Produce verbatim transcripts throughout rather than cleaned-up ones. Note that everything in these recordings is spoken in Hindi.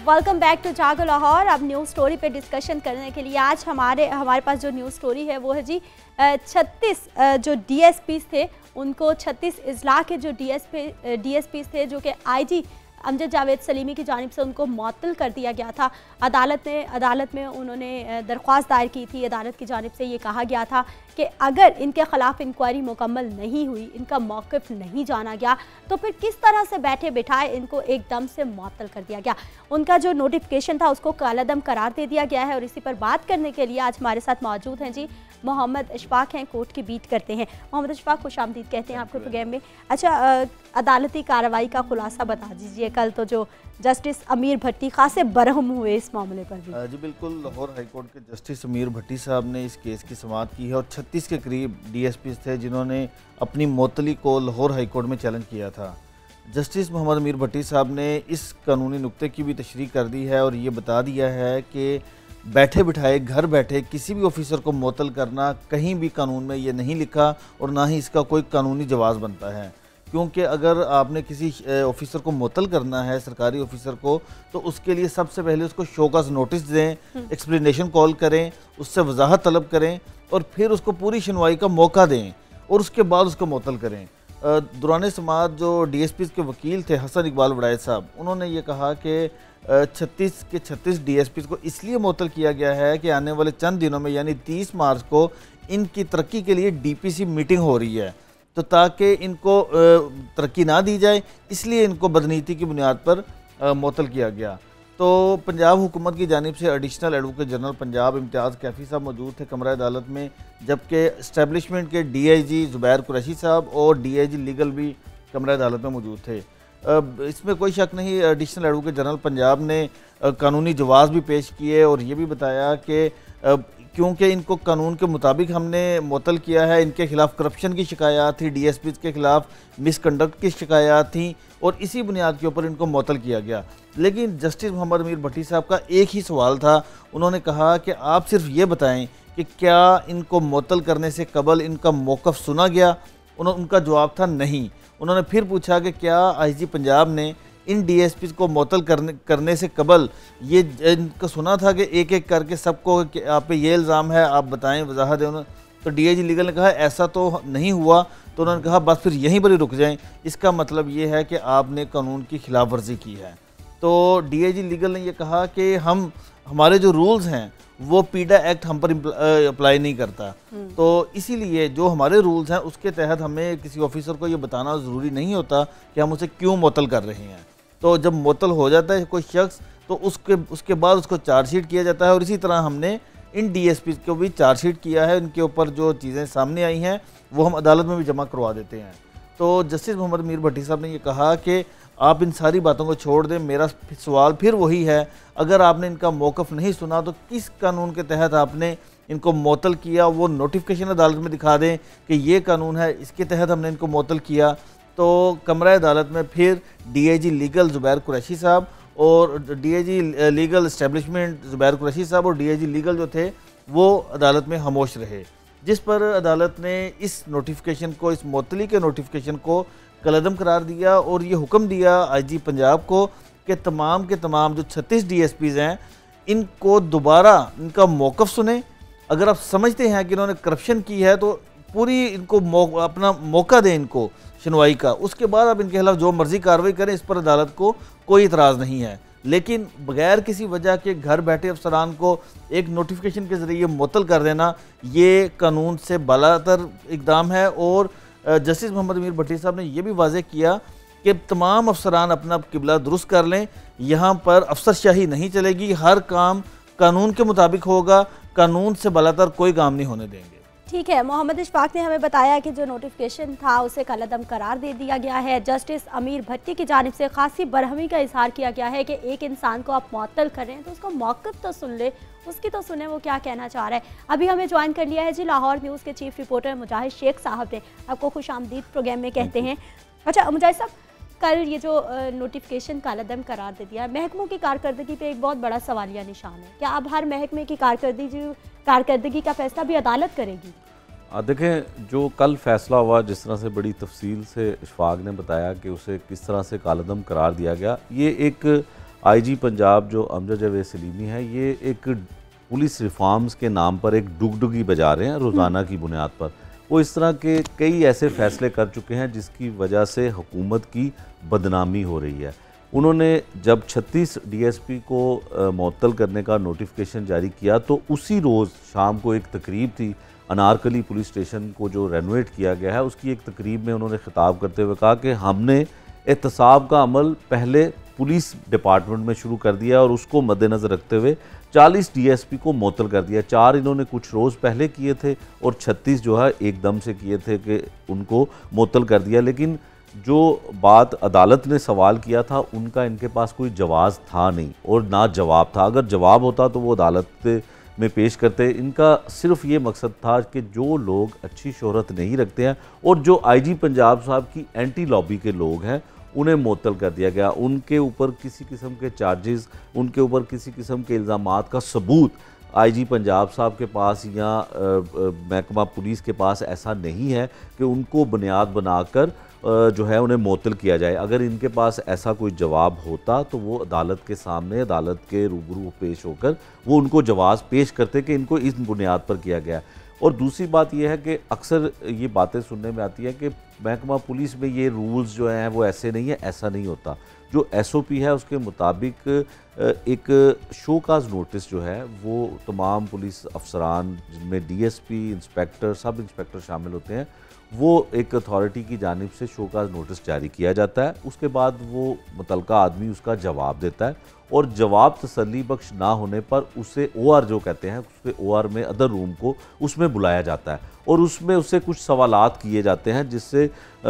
वेलकम बैक टू जागो लाहौर। अब न्यूज़ स्टोरी पे डिस्कशन करने के लिए आज हमारे हमारे पास जो न्यूज़ स्टोरी है वो है जी छत्तीस जो डीएसपीज थे उनको छत्तीस अजला के जो डीएसपी डीएसपीज थे जो कि आईजी अमजद जावेद सलीमी की जानिब से उनको मुअत्तल कर दिया गया था। अदालत ने अदालत में उन्होंने दरख्वास्त दायर की थी। अदालत की जानिब से ये कहा गया था कि अगर इनके ख़िलाफ़ इंक्वायरी मुकम्मल नहीं हुई, इनका मौक़िफ़ नहीं जाना गया, तो फिर किस तरह से बैठे बिठाए इनको एकदम से मुअत्तल कर दिया गया। उनका जो नोटिफिकेशन था उसको कालादम करार दे दिया गया है। और इसी पर बात करने के लिए आज हमारे साथ मौजूद हैं जी मोहम्मद इशफाक हैं, कोर्ट की बीट करते हैं। मोहम्मद इशफाक, खुश आमदीद कहते हैं आपको प्रोग्राम में। अच्छा, अदालती कार्रवाई का खुलासा बता दीजिए। कल तो जो जस्टिस अमीर भट्टी खासे बरहम हुए इस मामले पर भी। जी बिल्कुल, लाहौर हाई कोर्ट के जस्टिस अमीर भट्टी साहब ने इस केस की समाअत की है और छत्तीस के करीब डीएसपी थे जिन्होंने अपनी मुअत्तली को लाहौर हाई कोर्ट में चैलेंज किया था। जस्टिस मोहम्मद अमीर भट्टी साहब ने इस कानूनी नुक्ते की भी तशरीह कर दी है और ये बता दिया है कि बैठे बिठाए घर बैठे किसी भी ऑफिसर को मुअत्तल करना कहीं भी कानून में ये नहीं लिखा और ना ही इसका कोई कानूनी जवाज़ बनता है। क्योंकि अगर आपने किसी ऑफिसर को मुअत्तल करना है, सरकारी ऑफिसर को, तो उसके लिए सबसे पहले उसको शोकस नोटिस दें, एक्सप्लेनेशन कॉल करें, उससे वजाहत तलब करें और फिर उसको पूरी सुनवाई का मौका दें और उसके बाद उसको मुअत्तल करें। दौरान समाअत जो डीएसपी के वकील थे हसन इकबाल वड़ायत साहब, उन्होंने ये कहा कि छत्तीस के छत्तीस डीएसपी को इसलिए मुअत्तल किया गया है कि आने वाले चंद दिनों में यानी तीस मार्च को इनकी तरक्की के लिए डीपीसी मीटिंग हो रही है, तो ताकि इनको तरक्की ना दी जाए इसलिए इनको बदनीति की बुनियाद पर मुअत्तल किया गया। तो पंजाब हुकूमत की जानिब से additional advocate general Punjab Imtiaz Kaifi साहब मौजूद थे कमरा अदालत में, जबकि इस्टेब्लिशमेंट के डीआईजी ज़ुबैर कुरैशी साहब और डीआईजी लीगल भी कमरा अदालत में मौजूद थे। इसमें कोई शक नहीं, एडिशनल एडवोकेट जनरल पंजाब ने कानूनी जवाज़ भी पेश किए और ये भी बताया कि क्योंकि इनको कानून के मुताबिक हमने मुअत्तल किया है, इनके खिलाफ करप्शन की शिकायत थी, डीएसपी के खिलाफ मिसकंडक्ट की शिकायत थी और इसी बुनियाद के ऊपर इनको मुअत्तल किया गया। लेकिन जस्टिस मोहम्मद अमीर भट्टी साहब का एक ही सवाल था, उन्होंने कहा कि आप सिर्फ ये बताएं कि क्या इनको मुअत्तल करने से कबल इनका मौक़िफ़ सुना गया। उनका जवाब था नहीं। उन्होंने फिर पूछा कि क्या आईजी पंजाब ने इन डीएसपी को मुअत्तल करने करने से कबल ये इनको सुना था कि एक एक करके सबको आप पे ये इल्ज़ाम है, आप बताएं, वजाहत दें। तो डीआईजी लीगल ने कहा ऐसा तो नहीं हुआ। तो उन्होंने कहा बस फिर यहीं पर ही रुक जाएं, इसका मतलब ये है कि आपने कानून की खिलाफ वर्जी की है। तो डीआईजी लीगल ने यह कहा कि हम हमारे जो रूल्स हैं वो पीडा एक्ट हम पर अप्लाई नहीं करता, तो इसीलिए जो हमारे रूल्स हैं उसके तहत हमें किसी ऑफिसर को ये बताना ज़रूरी नहीं होता कि हम उसे क्यों मुअत्तल कर रहे हैं। तो जब मुअत्तल हो जाता है कोई शख्स तो उसके उसके बाद उसको चार्जशीट किया जाता है और इसी तरह हमने इन डीएसपी को भी चार्जशीट किया है। इनके ऊपर जो चीज़ें सामने आई हैं वो हम अदालत में भी जमा करवा देते हैं। तो जस्टिस मोहम्मद अमीर भट्टी साहब ने ये कहा कि आप इन सारी बातों को छोड़ दें। मेरा सवाल फिर वही है, अगर आपने इनका मौक़िफ़ नहीं सुना तो किस कानून के तहत आपने इनको मुअत्तल किया, वो नोटिफिकेशन अदालत में दिखा दें कि ये कानून है, इसके तहत हमने इनको मुअत्तल किया। तो कमरा अदालत में फिर डीआईजी लीगल ज़ुबैर कुरैशी साहब और DIG legal establishment Zubair Qureshi साहब और डीआईजी लीगल जो थे वो अदालत में खामोश रहे, जिस पर अदालत ने इस नोटिफिकेशन को, इस मुअत्तली के नोटिफिकेशन को कलअदम करार दिया और ये हुक्म दिया आईजी पंजाब को कि तमाम के तमाम जो छत्तीस डीएसपीज़ हैं इनको दोबारा इनका मौक़िफ़ सुने। अगर आप समझते हैं कि इन्होंने करप्शन की है तो पूरी इनको मौ, अपना मौका दें इनको सुनवाई का, उसके बाद आप इनके खिलाफ जो मर्जी कार्रवाई करें, इस पर अदालत को कोई इतराज़ नहीं है। लेकिन बगैर किसी वजह के घर बैठे अफसरान को एक नोटिफिकेशन के ज़रिए मुअत्तल कर देना ये कानून से बालातर इक़दाम है। और जस्टिस मोहम्मद अमीर भट्टी साहब ने यह भी वाज़ेह किया कि तमाम अफसरान अपना किबला दुरुस्त कर लें, यहाँ पर अफसरशाही नहीं चलेगी, हर काम कानून के मुताबिक होगा, कानून से बालातर कोई काम नहीं होने देंगे। ठीक है, मोहम्मद इशफाक ने हमें बताया कि जो नोटिफिकेशन था उसे कलअदम करार दे दिया गया है। जस्टिस अमीर भट्टी की जानिब से खासी बरहमी का इजहार किया गया है कि एक इंसान को आप मुअत्तल करें तो उसका मौक़िफ़ तो सुन ले, उसकी तो सुने वो क्या कहना चाह रहा है। अभी हमें ज्वाइन कर लिया है जी लाहौर न्यूज़ के चीफ रिपोर्टर मुजाहिद शेख साहब ने। आपको खुश आमदीद प्रोग्राम में कहते हैं। अच्छा मुजाहिद साहब, कल ये जो नोटिफिकेशन कलअदम करार दे दिया, महकमों की कारकर्दगी पे एक बहुत बड़ा सवालिया निशान है। क्या अब हर महकमे की कारकर्दगी कारकर्दगी का फैसला भी अदालत करेगी? देखें, जो कल फैसला हुआ, जिस तरह से बड़ी तफसील से इशफाक ने बताया कि उसे किस तरह से कालदम करार दिया गया, ये एक आईजी पंजाब जो अमजद जावेद सलीमी है, ये एक पुलिस रिफॉर्म्स के नाम पर एक डुगडुगी बजा रहे हैं रोज़ाना की बुनियाद पर। वो इस तरह के कई ऐसे फैसले कर चुके हैं जिसकी वजह से हुकूमत की बदनामी हो रही है। उन्होंने जब छत्तीस डीएसपी को मुअत्तल करने का नोटिफिकेशन जारी किया तो उसी रोज़ शाम को एक तकरीब थी अनारकली पुलिस स्टेशन को जो रेनोवेट किया गया है, उसकी एक तकरीब में उन्होंने खिताब करते हुए कहा कि हमने एहतसाब का अमल पहले पुलिस डिपार्टमेंट में शुरू कर दिया और उसको मद्देनज़र रखते हुए चालीस डीएसपी को मुअत्तल कर दिया। चार इन्होंने कुछ रोज़ पहले किए थे और छत्तीस जो है एकदम से किए थे कि उनको मुअत्तल कर दिया। लेकिन जो बात अदालत ने सवाल किया था उनका इनके पास कोई जवाब था नहीं और ना जवाब था। अगर जवाब होता तो वो अदालत में पेश करते। इनका सिर्फ ये मकसद था कि जो लोग अच्छी शोहरत नहीं रखते हैं और जो आईजी पंजाब साहब की एंटी लॉबी के लोग हैं उन्हें मुअत्तल कर दिया गया। उनके ऊपर किसी किस्म के चार्जेस, उनके ऊपर किसी किस्म के इल्ज़ामात का सबूत आईजी पंजाब साहब के पास या महकमा पुलिस के पास ऐसा नहीं है कि उनको बुनियाद बनाकर जो है उन्हें मुअत्तल किया जाए। अगर इनके पास ऐसा कोई जवाब होता तो वो अदालत के सामने, अदालत के रूबरू पेश होकर वो उनको जवाब पेश करते कि इनको इस बुनियाद पर किया गया। और दूसरी बात यह है कि अक्सर ये बातें सुनने में आती है कि महकमा पुलिस में ये रूल्स जो हैं वो ऐसे नहीं है। ऐसा नहीं होता। जो एसओपी है उसके मुताबिक एक शोकाज नोटिस जो है वो तमाम पुलिस अफसरान जिनमें डीएसपी, इंस्पेक्टर, सब इंस्पेक्टर शामिल होते हैं, वो एक अथॉरिटी की जानिब से शोकाज नोटिस जारी किया जाता है। उसके बाद वो मुतलका आदमी उसका जवाब देता है और जवाब तसल्ली बख्श ना होने पर उसे ओआर जो कहते हैं, उसके ओआर में अदर रूम को उसमें बुलाया जाता है और उसमें उससे कुछ सवालात किए जाते हैं जिससे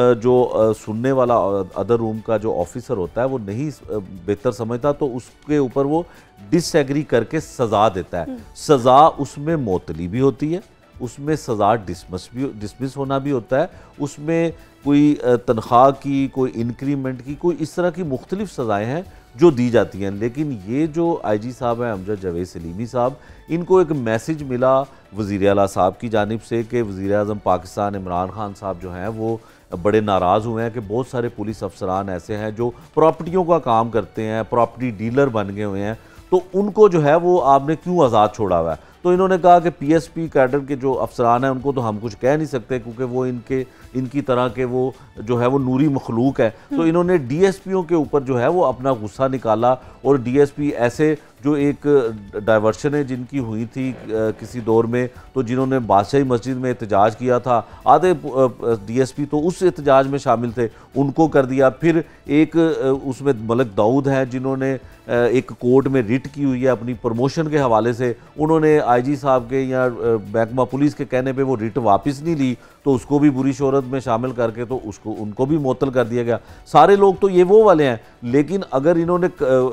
जो सुनने वाला अदर रूम का जो ऑफिसर होता है वो नहीं बेहतर समझता तो उसके ऊपर वो डिसएग्री करके सज़ा देता है। सज़ा उसमें मुअत्तली भी होती है, उसमें सज़ा डिसमिस भी डिसमिस होना भी होता है, उसमें कोई तनख्वाह की, कोई इंक्रीमेंट की, कोई इस तरह की मुख्तलिफ सज़ाएँ हैं जो दी जाती हैं। लेकिन ये जो आईजी साहब हैं अमजद जावेद सलीमी साहब, इनको एक मैसेज मिला वज़ीर आला साहब की जानिब से कि वज़ीर आज़म पाकिस्तान इमरान खान साहब जो हैं वो बड़े नाराज़ हुए हैं कि बहुत सारे पुलिस अफसरान ऐसे हैं जो प्रॉपर्टियों का काम करते हैं, प्रॉपर्टी डीलर बन गए हुए हैं, तो उनको जो है वो आपने क्यों आज़ाद छोड़ा हुआ है। तो इन्होंने कहा कि पीएसपी कैडर के जो अफसरान हैं उनको तो हम कुछ कह नहीं सकते क्योंकि वो इनके इनकी तरह के वो जो है वो नूरी मखलूक है। तो इन्होंने डीएसपीओं के ऊपर जो है वो अपना गुस्सा निकाला और डीएसपी ऐसे जो एक डाइवर्शन है जिनकी हुई थी किसी दौर में, तो जिन्होंने बादशाही मस्जिद में एहतजाज किया था, आधे डीएसपी तो उस एहतजाज में शामिल थे, उनको कर दिया। फिर एक उसमें मलिक दाऊद हैं जिन्होंने एक कोर्ट में रिट की हुई है अपनी प्रमोशन के हवाले से, उन्होंने आईजी साहब के या महकमा पुलिस के कहने पे वो रिट वापस नहीं ली तो उसको भी बुरी शोहरत में शामिल करके तो उसको उनको भी मुअत्तल कर दिया गया। सारे लोग तो ये वो वाले हैं, लेकिन अगर इन्होंने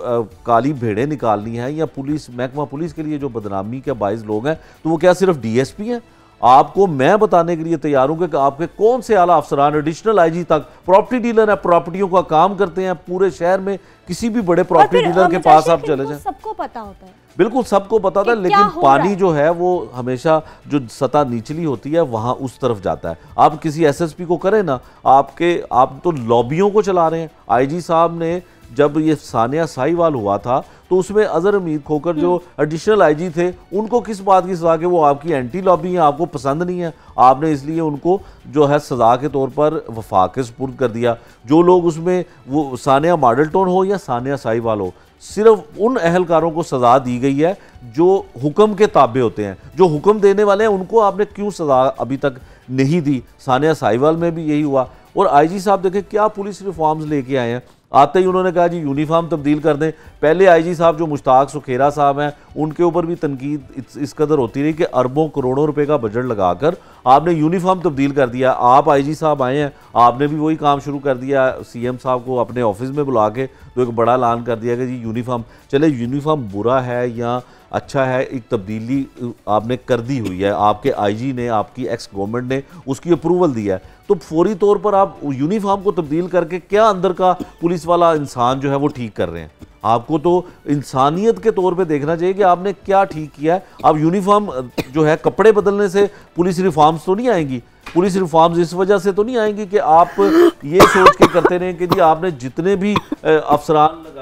काली भेड़ें निकालनी है या पुलिस महकमा पुलिस के लिए जो बदनामी के बाइस लोग हैं तो वो क्या सिर्फ डीएसपी हैं? आपको मैं बताने के लिए तैयार हूं कि आपके कौन से आला अफसरान एडिशनल आईजी तक प्रॉपर्टी डीलर है, प्रॉपर्टियों का काम करते हैं पूरे शहर में, किसी भी बड़े प्रॉपर्टी डीलर के पास आप चले जाएं, सबको पता होता है, बिल्कुल सबको पता था। लेकिन पानी जो है वो हमेशा जो सतह निचली होती है वहां उस तरफ जाता है। आप किसी एसएसपी को करें ना, आपके आप तो लॉबियों को चला रहे हैं। आईजी साहब ने जब ये सानिया साहिवाल हुआ था तो उसमें अजहर हमीद खोकर जो एडिशनल आईजी थे उनको किस बात की सज़ा के वो आपकी एंटी लॉबी है, आपको पसंद नहीं है, आपने इसलिए उनको जो है सज़ा के तौर पर वफाक के सुपुर्द कर दिया। जो लोग उसमें वो सानिया मॉडल टाउन हो या सानिया साहिवाल हो, सिर्फ उन अहलकारों को सज़ा दी गई है जो हुक्म के ताबे होते हैं, जो हुक्म देने वाले हैं उनको आपने क्यों सज़ा अभी तक नहीं दी। सानिया साहिवाल में भी यही हुआ। और आईजी साहब देखें क्या पुलिस रिफॉर्म्स लेके आए हैं। आते ही उन्होंने कहा जी यूनिफॉर्म तब्दील कर दें। पहले आईजी साहब जो मुश्ताक सुखेरा साहब हैं उनके ऊपर भी तनकीद इस, इस कदर होती रही कि अरबों करोड़ों रुपए का बजट लगाकर आपने यूनिफॉर्म तब्दील कर दिया। आप आईजी साहब आए हैं, आपने भी वही काम शुरू कर दिया, सीएम साहब को अपने ऑफिस में बुला के तो एक बड़ा ऐलान कर दिया कि जी यूनिफॉर्म, चले यूनिफॉर्म बुरा है या अच्छा है, एक तब्दीली आपने कर दी हुई है, आपके आईजी ने, आपकी एक्स गवर्नमेंट ने उसकी अप्रूवल दी है, तो फौरी तौर पर आप यूनिफॉर्म को तब्दील करके क्या अंदर का पुलिस वाला इंसान जो है वो ठीक कर रहे हैं। आपको तो इंसानियत के तौर पे देखना चाहिए कि आपने क्या ठीक किया है। अब यूनिफॉर्म जो है कपड़े बदलने से पुलिस रिफॉर्म्स तो नहीं आएंगी। पुलिस रिफॉर्म्स इस वजह से तो नहीं आएंगी कि आप ये सोच के करते रहें कि जी आपने जितने भी अफसरान लगाए हुए हैं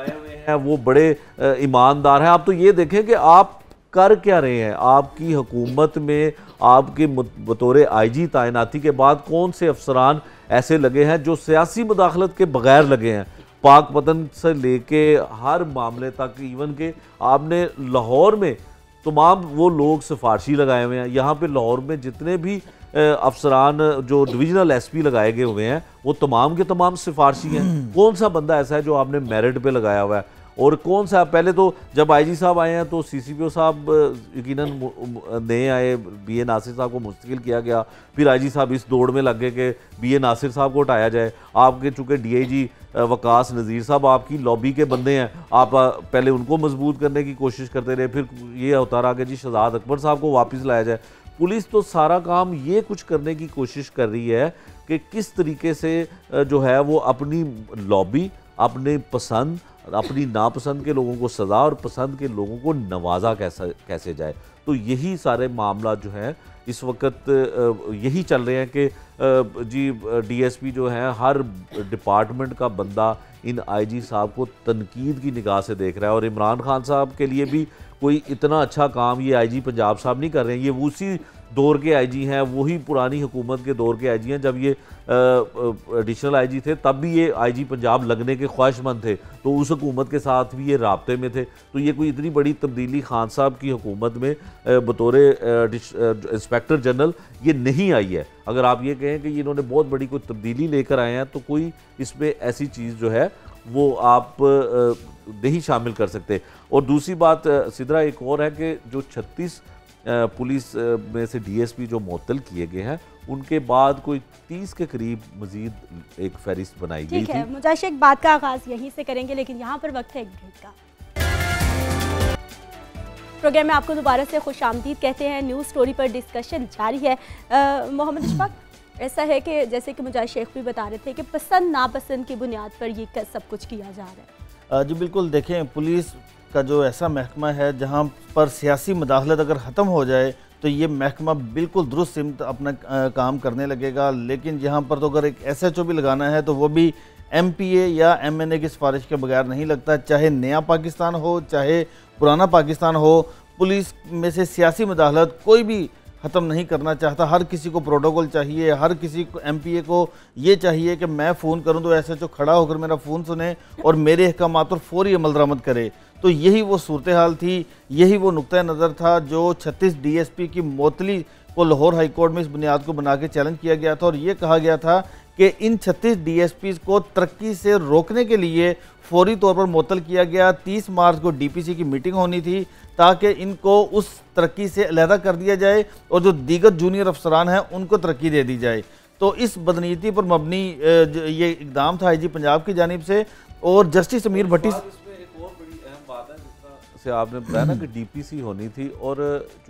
हैं वो बड़े ईमानदार हैं। आप तो ये देखें कि आप कर क्या रहे हैं। आपकी हुकूमत में आपके बतौर आईजी तैनाती के बाद कौन से अफसरान ऐसे लगे हैं जो सियासी मुदाखलत के बगैर लगे हैं। पाक पतन से लेके हर मामले तक, इवन के आपने लाहौर में तमाम वो लोग सिफारशी लगाए हुए हैं। यहाँ पे लाहौर में जितने भी अफसरान जो डिविजनल एसपी लगाए गए हुए हैं वो तमाम के तमाम सिफारशी हैं। कौन सा बंदा ऐसा है जो आपने मेरिट पे लगाया हुआ है? और कौन सा, पहले तो जब आईजी साहब आए हैं तो सीसीपीओ साहब यकीनन नए आए, बी ए नासिर साहब को मुस्तकिल किया गया, फिर आईजी साहब इस दौड़ में लग गए कि बी ए नासिर साहब को हटाया जाए। आपके चूँकि डीआईजी वकास नज़ीर साहब आपकी लॉबी के बंदे हैं, आप पहले उनको मजबूत करने की कोशिश करते रहे, फिर ये होता रहा कि जी शहजाद अकबर साहब को वापस लाया जाए। पुलिस तो सारा काम ये कुछ करने की कोशिश कर रही है कि किस तरीके से जो है वो अपनी लॉबी, अपने पसंद, अपनी नापसंद के लोगों को सज़ा और पसंद के लोगों को नवाजा कैसा कैसे जाए। तो यही सारे मामला जो हैं इस वक्त यही चल रहे हैं कि जी डीएसपी जो है हर डिपार्टमेंट का बंदा इन आईजी साहब को तनकीद की निगाह से देख रहा है। और इमरान खान साहब के लिए भी कोई इतना अच्छा काम ये आईजी पंजाब साहब नहीं कर रहे हैं। ये उसी दौर के आईजी हैं, वही पुरानी हुकूमत के दौर के आईजी हैं। जब ये एडिशनल आईजी थे तब भी ये आईजी पंजाब लगने के ख्वाहिशमंद थे, तो उस हुकूमत के साथ भी ये राब्ते में थे। तो ये कोई इतनी बड़ी तब्दीली खान साहब की हुकूमत में बतौर इंस्पेक्टर जनरल ये नहीं आई है। अगर आप ये कहें कि इन्होंने बहुत बड़ी कोई तब्दीली लेकर आए हैं तो कोई इसमें ऐसी चीज़ जो है वो आप नहीं शामिल कर सकते। और दूसरी बात सिद्रा एक और है कि जो छत्तीस पुलिस में से डीएसपी जो मुअत्तल किए गए हैं उनके बाद कोई तीस के करीब मजीद एक फहरिस्त बनाई गई थी। ठीक है, मुजाशिक बात का आगाज़ यहीं से करेंगे, लेकिन यहाँ पर वक्त है एक ब्रेक का। प्रोग्राम में आपको दोबारा से खुशामदीद कहते हैं। न्यूज़ स्टोरी पर डिस्कशन जारी है। मोहम्मद इशफाक, ऐसा है कि जैसे कि मुजाहिद शेख भी बता रहे थे कि पसंद नापसंद की बुनियाद पर ये सब कुछ किया जा रहा है। जी बिल्कुल, देखें पुलिस का जो ऐसा महकमा है जहाँ पर सियासी मुदाखलत अगर ख़त्म हो जाए तो ये महकमा बिल्कुल दुरुस्त सिमत अपना काम करने लगेगा। लेकिन यहाँ पर तो अगर एक एस एच ओ भी लगाना है तो वो भी एम पी ए या एम एन ए की सिफारिश के बगैर नहीं लगता। चाहे नया पाकिस्तान हो चाहे पुराना पाकिस्तान हो, पुलिस में से सियासी मुदाखलत कोई भी ख़त्म नहीं करना चाहता। हर किसी को प्रोटोकॉल चाहिए, हर किसी को एम पी ए को ये चाहिए कि मैं फ़ोन करूं तो एस एच ओ खड़ा होकर मेरा फ़ोन सुने और मेरे अहकामात पर फौरी अमल दरामद करे। तो यही वो सूरत हाल थी, यही वो नुक्ता नज़र था जो छत्तीस डी एस पी की मुअत्तली को लाहौर हाई कोर्ट में इस बुनियाद को बना के चैलेंज किया गया था। और ये कहा गया था कि इन छत्तीस डी एस पी को तरक्की से रोकने के लिए फौरी तौर पर मुअत्तल किया गया। तीस मार्च को डी पी सी की मीटिंग होनी थी ताकि इनको उस तरक्की से अलहदा कर दिया जाए और जो दीगर जूनियर अफसरान हैं उनको तरक्की दे दी जाए। तो इस बदनीति पर मबनी ये इकदाम था आई जी पंजाब की जानिब से। और जस्टिस समीर भट्टी से आपने बताया ना कि डी पी सी होनी थी, और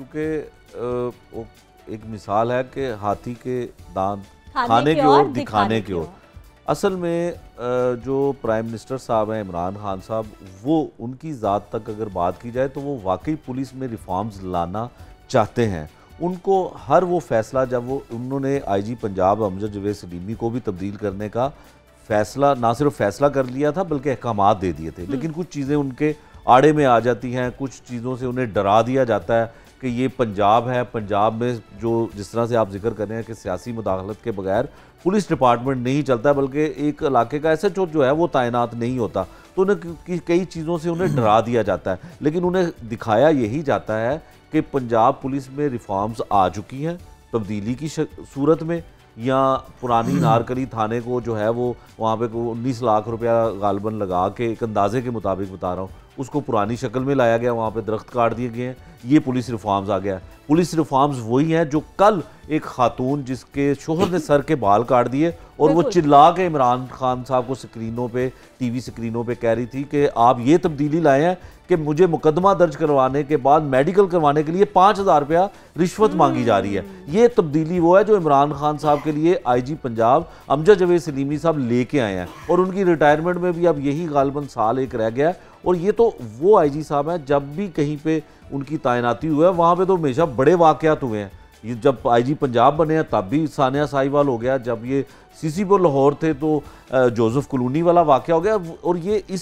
चूँकि एक मिसाल है कि हाथी के दांत खाने की ओर दिखाने की ओर, असल में जो प्राइम मिनिस्टर साहब हैं इमरान खान साहब, वो उनकी ज़ात तक अगर बात की जाए तो वो वाकई पुलिस में रिफॉर्म्स लाना चाहते हैं। उनको हर वो फैसला, जब वो उन्होंने आईजी पंजाब अमजद जावेद सलीमी को भी तब्दील करने का फैसला ना सिर्फ फैसला कर लिया था बल्कि अहकामात दे दिए थे, लेकिन कुछ चीज़ें उनके आड़े में आ जाती हैं, कुछ चीज़ों से उन्हें डरा दिया जाता है कि ये पंजाब है, पंजाब में जो जिस तरह से आप जिक्र कर रहे हैं कि सियासी मुदाखलत के बगैर पुलिस डिपार्टमेंट नहीं चलता, बल्कि एक इलाके का ऐसा जो है वो तैनात नहीं होता, तो उन्हें कई चीज़ों से उन्हें डरा दिया जाता है। लेकिन उन्हें दिखाया यही जाता है कि पंजाब पुलिस में रिफॉर्म्स आ चुकी हैं तब्दीली की सूरत में, या पुरानी नारकली थाने को जो है वो वहाँ पे उन्नीस लाख रुपया गालबन लगा के, एक अंदाजे के मुताबिक बता रहा हूँ, उसको पुरानी शक्ल में लाया गया, वहाँ पे दरख्त काट दिए गए हैं। ये पुलिस रिफॉर्म्स आ गया। पुलिस रिफॉर्म्स वही हैं जो कल एक खातून जिसके शोहर ने सर के बाल काट दिए और वो चिल्ला के इमरान खान साहब को स्क्रीनों पे, टीवी स्क्रीनों पे कह रही थी कि आप ये तब्दीली लाए हैं कि मुझे मुकदमा दर्ज करवाने के बाद मेडिकल करवाने के लिए पाँच हज़ार रुपया रिश्वत मांगी जा रही है। ये तब्दीली वो है जो इमरान खान साहब के लिए आईजी पंजाब अमजद जावेद सलीमी साहब लेके आए हैं, और उनकी रिटायरमेंट में भी अब यही गालबन साल एक रह गया है। और ये तो वो आईजी साहब हैं, जब भी कहीं पे उनकी तैनाती हुआ है वहाँ पे तो हमेशा बड़े वाक़यात हुए हैं। ये जब आईजी पंजाब बने हैं तब भी सानिया साहिवाल हो गया, जब ये सीसीपी लाहौर थे तो जोसेफ कॉलोनी वाला वाक़या हो गया, और ये इस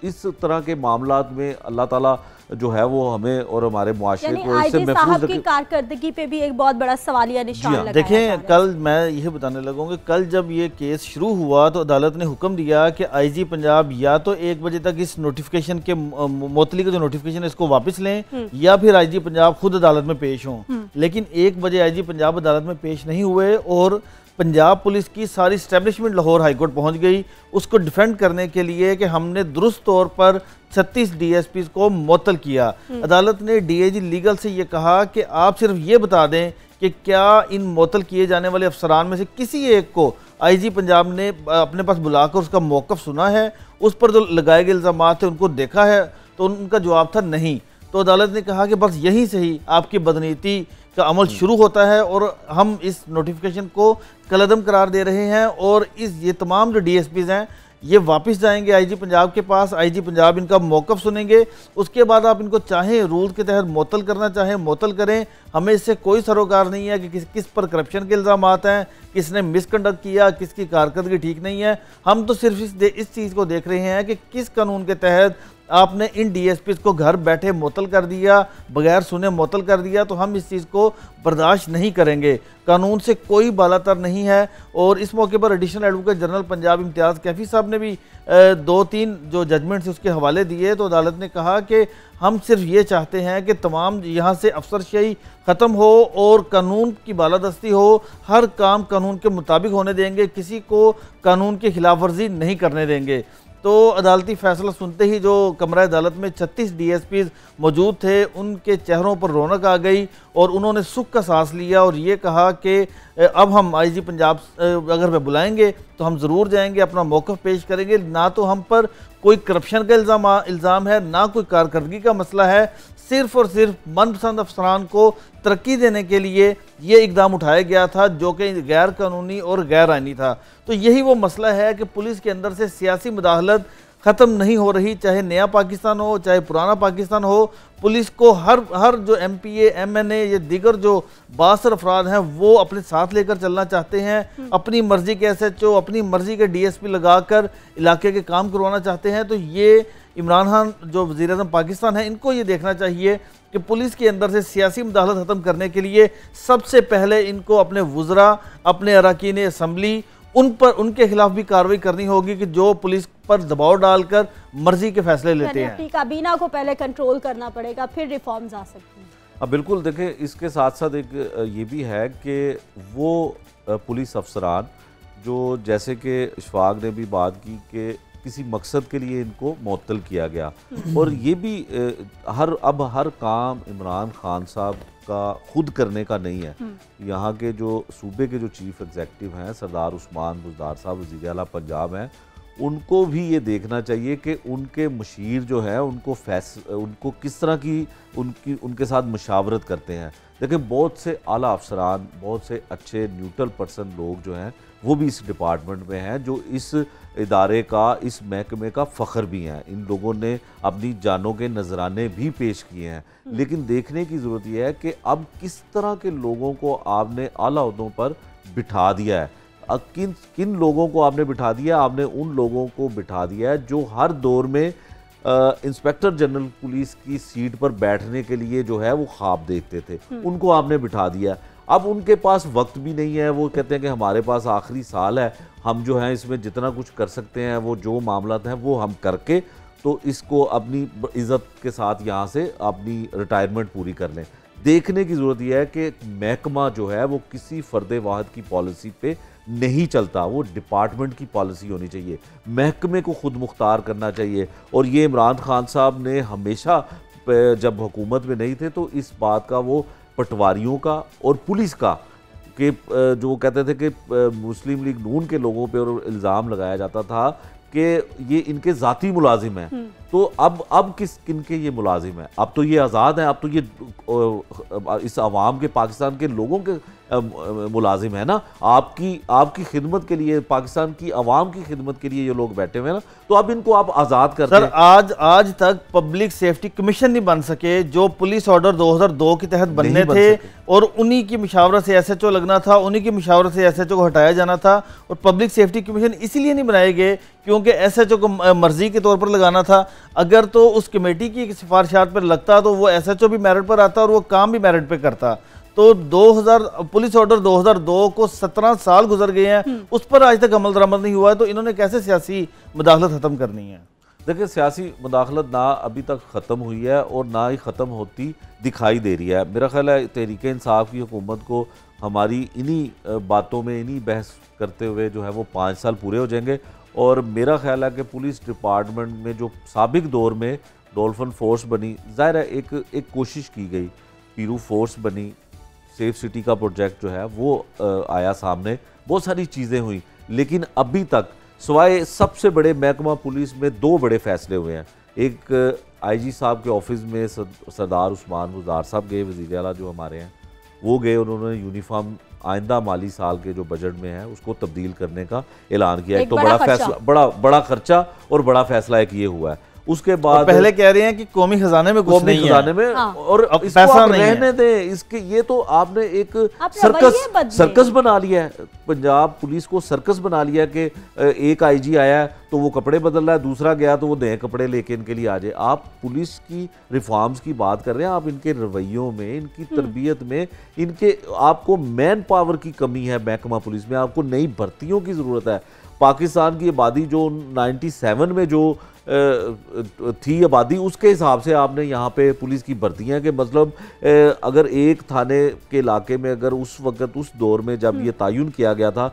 इस तरह के मामलात में अल्लाह ताला जो है वो हमें और हमारे मुआशरे यानी को इससे आईजी महफूज साहब की रखे। कारकर्दगी पे भी एक बहुत बड़ा सवालिया निशान लगाया जा देखिए, रहा है। कल मैं यही बताने लगूंगा, कल जब ये केस शुरू हुआ तो अदालत ने हुक्म दिया कि आईजी पंजाब या तो एक बजे तक इस नोटिफिकेशन के मुअत्तली का जो नोटिफिकेशन है इसको वापस लें या फिर आईजी पंजाब खुद अदालत में पेश हों। लेकिन एक बजे आईजी पंजाब अदालत में पेश नहीं हुए और पंजाब पुलिस की सारी इस्टेब्लिशमेंट लाहौर हाईकोर्ट पहुंच गई उसको डिफेंड करने के लिए कि हमने दुरुस्त तौर पर छत्तीस डीएसपी को मुअत्तल किया। अदालत ने डीआईजी लीगल से ये कहा कि आप सिर्फ ये बता दें कि क्या इन मुअत्तल किए जाने वाले अफसरान में से किसी एक को आईजी पंजाब ने अपने पास बुलाकर उसका मौक़िफ़ सुना है, उस पर जो लगाए गए इल्ज़ाम थे उनको देखा है, तो उनका जवाब था नहीं। तो अदालत ने कहा कि बस यहीं से ही आपकी बदनीति का अमल शुरू होता है और हम इस नोटिफिकेशन को कलअदम करार दे रहे हैं और इस ये तमाम जो डीएसपीज़ हैं ये वापस जाएंगे आईजी पंजाब के पास, आईजी पंजाब इनका मौक़िफ़ सुनेंगे, उसके बाद आप इनको चाहें रूल के तहत मुअत्तल करना चाहें मुअत्तल करें, हमें इससे कोई सरोकार नहीं है कि किस किस पर करप्शन के इल्ज़ाम हैं, किसने मिसकंडक्ट किया, किसकी कारकर्दगी ठीक नहीं है। हम तो सिर्फ इस इस चीज़ को देख रहे हैं कि किस कानून के तहत आपने इन डीएसपी को घर बैठे मुअत्तल कर दिया, बगैर सुने मुअत्तल कर दिया, तो हम इस चीज़ को बर्दाश्त नहीं करेंगे। कानून से कोई बालातर नहीं है। और इस मौके पर additional advocate general Punjab Imtiaz Kaifi साहब ने भी दो तीन जो जजमेंट्स उसके हवाले दिए, तो अदालत ने कहा कि हम सिर्फ ये चाहते हैं कि तमाम यहाँ से अफसरशाही ख़त्म हो और कानून की बालादस्ती हो, हर काम कानून के मुताबिक होने देंगे, किसी को कानून की खिलाफ वर्जी नहीं करने देंगे। तो अदालती फैसला सुनते ही जो कमरा अदालत में छत्तीस डीएसपीज़ मौजूद थे उनके चेहरों पर रौनक आ गई और उन्होंने सुख का सांस लिया और ये कहा कि अब हम आईजी पंजाब अगर वे बुलाएंगे तो हम ज़रूर जाएंगे, अपना मौक़िफ़ पेश करेंगे। ना तो हम पर कोई करप्शन का इल्ज़ाम इल्ज़ाम है, ना कोई कारकर्दगी का मसला है, सिर्फ और सिर्फ मनपसंद अफसरान को तरक्की देने के लिए ये इकदाम उठाया गया था जो कि गैर कानूनी और गैर आइनी था। तो यही वो मसला है कि पुलिस के अंदर से सियासी मुदाखलत ख़त्म नहीं हो रही, चाहे नया पाकिस्तान हो चाहे पुराना पाकिस्तान हो। पुलिस को हर हर जो M P A M N A या दीगर जो बासर अफराद हैं वो अपने साथ लेकर चलना चाहते हैं, अपनी मर्जी के एस एच ओ अपनी मर्जी के डी एस पी लगा कर इलाके के काम करवाना चाहते हैं। तो ये इमरान खान जो वज़ीर आज़म पाकिस्तान है इनको ये देखना चाहिए कि पुलिस के अंदर से सियासी मुदाखलत ख़त्म करने के लिए सबसे पहले इनको अपने वुज़रा, अपने अरकान असम्बली, उन पर उनके खिलाफ भी कार्रवाई करनी होगी कि जो पुलिस पर दबाव डालकर मर्जी के फैसले लेते हैं। अपनी काबीना को पहले कंट्रोल करना पड़ेगा, फिर रिफॉर्म्स आ सकती हैं। अब बिल्कुल देखें, इसके साथ साथ एक ये भी है कि वो पुलिस अफसरान जो जैसे कि इशफाक ने भी बात की कि किसी मकसद के लिए इनको मुअत्तल किया गया और ये भी हर अब हर काम इमरान खान साहब का खुद करने का नहीं है। यहाँ के जो सूबे के जो चीफ एग्जीक्यूटिव हैं सरदार उस्मान बुज़दार साहब वज़ीर आला पंजाब हैं, उनको भी ये देखना चाहिए कि उनके मशीर जो है उनको फैस उनको किस तरह की उनकी उनके साथ मशावरत करते हैं। देखिए, बहुत से आला अफसरान, बहुत से अच्छे न्यूट्रल पर्सन लोग जो हैं वो भी इस डिपार्टमेंट में हैं, जो इस इदारे का, इस महकमे का फ़ख्र भी हैं। इन लोगों ने अपनी जानों के नजराने भी पेश किए हैं। लेकिन देखने की ज़रूरत यह है कि अब किस तरह के लोगों को आपने आला ओहदों पर बिठा दिया है। अब किन किन लोगों को आपने बिठा दिया? आपने उन लोगों को बिठा दिया है जो हर दौर में इंस्पेक्टर जनरल पुलिस की सीट पर बैठने के लिए जो है वो ख्वाब देखते थे, उनको आपने बिठा दिया। अब उनके पास वक्त भी नहीं है, वो कहते हैं कि हमारे पास आखिरी साल है, हम जो है इसमें जितना कुछ कर सकते हैं वो जो मामला हैं वो हम करके तो इसको अपनी इज़्ज़त के साथ यहाँ से अपनी रिटायरमेंट पूरी कर लें। देखने की ज़रूरत यह है कि महकमा जो है वो किसी फ़र्द वाहिद की पॉलिसी पे नहीं चलता, वो डिपार्टमेंट की पॉलिसी होनी चाहिए, महकमे को खुद मुख्तार करना चाहिए। और ये इमरान खान साहब ने हमेशा जब हुकूमत में नहीं थे तो इस बात का वो पटवारियों का और पुलिस का कि जो कहते थे कि मुस्लिम लीग नून के लोगों पे और इल्ज़ाम लगाया जाता था कि ये इनके ज़ाती मुलाजिम हैं। तो अब अब किस किन के ये मुलाजिम हैं? अब तो ये आज़ाद हैं, अब तो ये इस अवाम के, पाकिस्तान के लोगों के मुलाजिम है ना, आपकी आपकी खिदमत के लिए, पाकिस्तान की आवाम की खिदमत के लिए ये लोग बैठे हुए हैं ना, तो अब इनको आप आज़ाद कर सर, आज आज तक पब्लिक सेफ्टी कमीशन नहीं बन सके जो पुलिस ऑर्डर दो हज़ार दो के तहत बनने थे, और उन्हीं की मुशावरत से एसएचओ लगना था, उन्हीं की मुशावरत से एसएचओ को हटाया जाना था। और पब्लिक सेफ्टी कमीशन इसीलिए नहीं बनाए गए क्योंकि एसएचओ को मर्जी के तौर पर लगाना था। अगर तो उस कमेटी की सिफारिशात पर लगता तो वो एसएचओ भी मेरिट पर आता और वो काम भी मेरिट पे करता। तो दो हज़ार पुलिस ऑर्डर दो हज़ार दो को सत्रह साल गुजर गए हैं, उस पर आज तक अमल दरामद नहीं हुआ है, तो इन्होंने कैसे सियासी मुदाखलत खत्म करनी है? देखिए, सियासी मुदाखलत ना अभी तक ख़त्म हुई है और ना ही ख़त्म होती दिखाई दे रही है। मेरा ख्याल है तहरीक इंसाफ की हुकूमत को हमारी इन्हीं बातों में, इन्हीं बहस करते हुए जो है वो पाँच साल पूरे हो जाएंगे। और मेरा ख्याल है कि पुलिस डिपार्टमेंट में जो साबिक दौर में डॉल्फिन फोर्स बनी, ज़ाहिर है एक एक कोशिश की गई, पीरू फोर्स बनी, सेफ सिटी का प्रोजेक्ट जो है वो आया सामने, बहुत सारी चीज़ें हुई, लेकिन अभी तक सवाए सबसे बड़े महकमा पुलिस में दो बड़े फैसले हुए हैं। एक आईजी साहब के ऑफिस में सरदार उस्मान बुज़दार साहब गए, वज़ीर आला जो हमारे हैं वो गए, उन्होंने यूनिफॉर्म आइंदा माली साल के जो बजट में है उसको तब्दील करने का ऐलान किया। एक तो बड़ा फैसला, बड़ा बड़ा खर्चा और बड़ा फैसला एक ये हुआ है। उसके बाद पहले कह रहे हैं कि कौमी खजाने में कुछ नहीं खजाने में हाँ। और इसको पैसा आप नहीं रहने दें, इसके ये तो आपने एक सर्कस सर्कस बना लिया है, पंजाब पुलिस को सर्कस बना लिया कि एक आईजी आया है तो वो कपड़े बदल रहा है, दूसरा गया तो वो नए कपड़े लेके इनके लिए आ जाए। आप पुलिस की रिफॉर्म्स की बात कर रहे हैं, आप इनके रवैयों में, इनकी तरबियत में, इनके आपको मैन पावर की कमी है महकमा पुलिस में, आपको नई भर्तियों की ज़रूरत है। पाकिस्तान की आबादी जो नाइन्टी सेवन में जो थी आबादी, उसके हिसाब से आपने यहाँ पे पुलिस की भर्तियाँ के मतलब अगर एक थाने के इलाके में अगर उस वक्त उस दौर में जब ये तयन किया गया था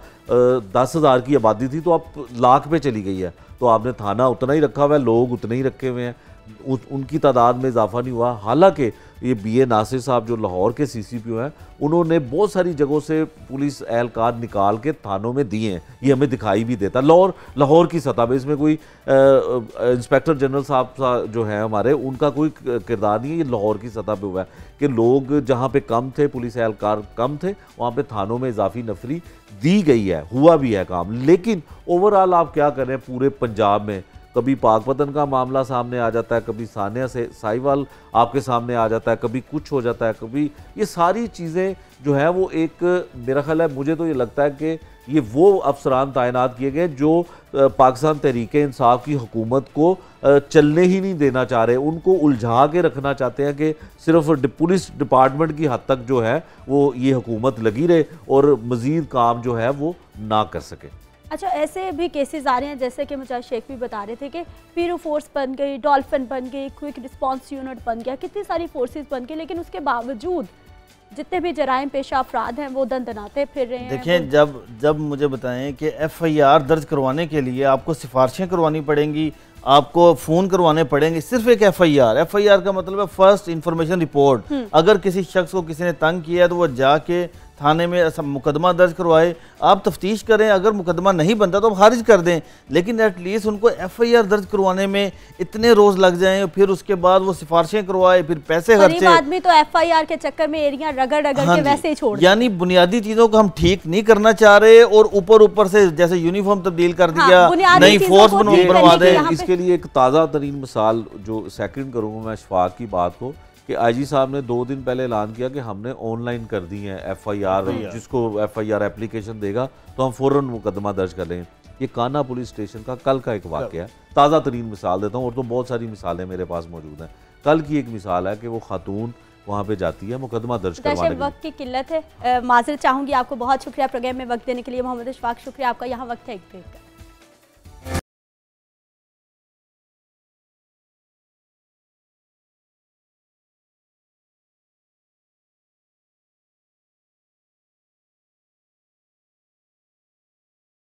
दस हज़ार की आबादी थी तो अब लाख पे चली गई है, तो आपने थाना उतना ही रखा हुआ है, लोग उतने ही रखे हुए हैं, उन, उनकी तादाद में इजाफा नहीं हुआ। हालांकि ये बी ए नासिर साहब जो लाहौर के सी सी पी ओ हैं, उन्होंने बहुत सारी जगहों से पुलिस एहलकार निकाल के थानों में दिए हैं, ये हमें दिखाई भी देता। लाहौर लाहौर की सतह पर इसमें कोई इंस्पेक्टर जनरल साहब जो हैं हमारे, उनका कोई किरदार नहीं है, ये लाहौर की सतह पे हुआ है कि लोग जहाँ पे कम थे, पुलिस एहलकार कम थे, वहाँ पे थानों में इजाफी नफरी दी गई है, हुआ भी है काम। लेकिन ओवरऑल आप क्या कर रहे हैं पूरे पंजाब में, कभी पाकपतन का मामला सामने आ जाता है, कभी सानिया से साहिवाल आपके सामने आ जाता है, कभी कुछ हो जाता है, कभी ये सारी चीज़ें जो है वो एक, मेरा ख्याल है, मुझे तो ये लगता है कि ये वो अफसरान तैनात किए गए जो पाकिस्तान तहरीक इंसाफ की हुकूमत को चलने ही नहीं देना चाह रहे, उनको उलझा के रखना चाहते हैं कि सिर्फ पुलिस डिपार्टमेंट की हद तक जो है वो ये हुकूमत लगी रहे और मज़ीद काम जो है वो ना कर सके। अच्छा, ऐसे भी केसेस आ रहे हैं जैसे कि मुझे शेख भी बता रहे थे कि पीरू फोर्स बन गई, डॉल्फिन बन गई, क्विक रिस्पांस यूनिट बन गया, कितनी सारी फोर्सेस बन गई, लेकिन उसके बावजूद जितने भी जराइम पेशा अफराद हैं वो दंदनाते फिर रहे हैं। देखिए, जब जब मुझे बताएं कि एफ आई आर दर्ज करवाने के लिए आपको सिफारिशें करवानी पड़ेंगी, आपको फ़ोन करवाने पड़ेंगे, सिर्फ एक F I R F I R का मतलब है फर्स्ट इंफॉर्मेशन रिपोर्ट। अगर किसी शख्स को किसी ने तंग किया है तो वो जाके थाने में मुकदमा दर्ज करवाए, आप तफ्तीश करें, अगर मुकदमा नहीं बनता तो आप खारिज कर दें, लेकिन एटलीस्ट उनको एफ आई आर दर्ज करवाने में इतने रोज़ लग जाएं, फिर उसके बाद वो सिफारिशें करवाए, फिर पैसे खर्चे। आदमी तो एफ आई आर के चक्कर में एरिया रगड़ रगड़ हाँ के वैसे ही छोड़, यानी बुनियादी चीज़ों को हम ठीक नहीं करना चाह रहे और ऊपर ऊपर से जैसे यूनिफॉर्म तब्दील कर दिया, हाँ, नई फोर्स बनवा दे। इसके लिए एक ताज़ा तरीन मिसाल जो सेकंड करूँगा मैं शफाक की बात को, कि आईजी साहब ने दो दिन पहले ऐलान किया कि हमने ऑनलाइन कर दी है एफ आई आर, जिसको एफ आई आर एप्लीकेशन देगा तो हम फ़ौरन मुकदमा दर्ज कर लेंगे। ये काना पुलिस स्टेशन का कल का एक वाक़या है, ताज़ा तरीन मिसाल देता हूँ, और तो बहुत सारी मिसालें मेरे पास मौजूद हैं। कल की एक मिसाल है कि वो खातून वहाँ पे जाती है मुकदमा दर्ज करवाने के लिए। वक्त की किल्लत है, माजरत चाहूँगी, आपको बहुत शुक्रिया प्रोग्राम में वक्त देने के लिए मोहम्मद इशफाक, शुक्रिया आपका, यहाँ वक्त है एक ब्रेक का।